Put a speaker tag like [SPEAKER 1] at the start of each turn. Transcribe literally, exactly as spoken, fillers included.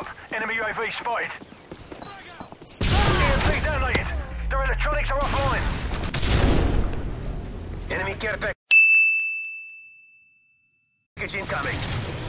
[SPEAKER 1] up. Enemy U A V spotted. E M P detonated. Their electronics are offline. Enemy care package incoming.